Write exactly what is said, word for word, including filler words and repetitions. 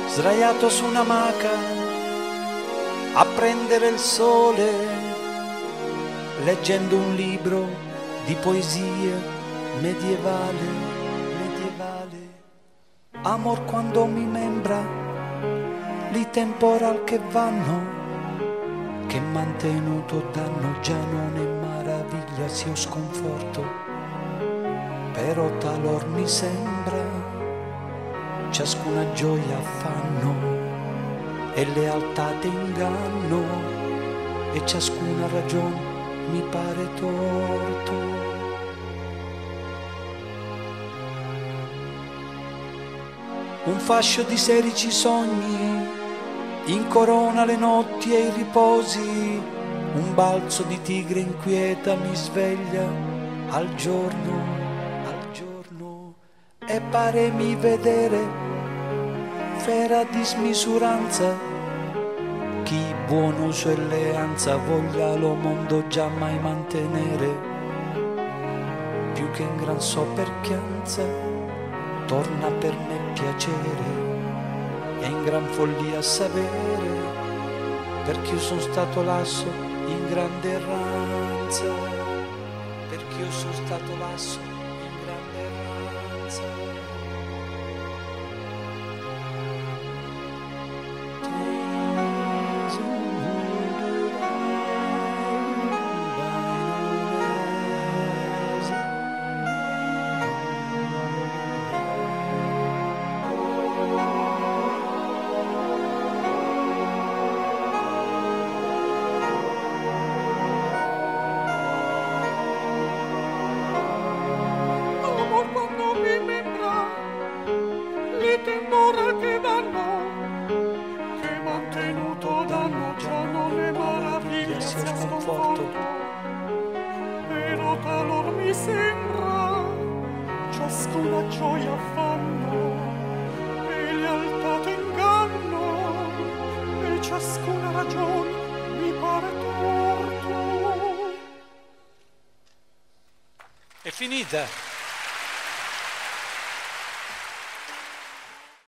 sdraiato su un'amaca a prendere il sole, leggendo un libro di poesia medievale, medievale. Amor quando mi membra li temporal che vanno, che mantenuto danno, già non è maraviglia sia sconforto, però talor mi sembra ciascuna gioia affanno e lealtà d'inganno, e ciascuna ragione mi pare torto. Un fascio di serici sogni incorona le notti e i riposi, un balzo di tigre inquieta mi sveglia al giorno, al giorno, e paremi vedere fera di smisuranza, chi buon uso e leanza voglia lo mondo già mai mantenere, più che in gran soperchianza torna per me piacere, e in gran follia sapere, perché io sono stato lasso in grande erranza, perché io sono stato lasso in grande erranza. Temporale che danno, che mantenuto danno, già non è maraviglia sia sconforto, però talor mi sembra ciascuna gioia affanno e lealtà t'inganno, e ciascuna ragione mi pare torto. È finita.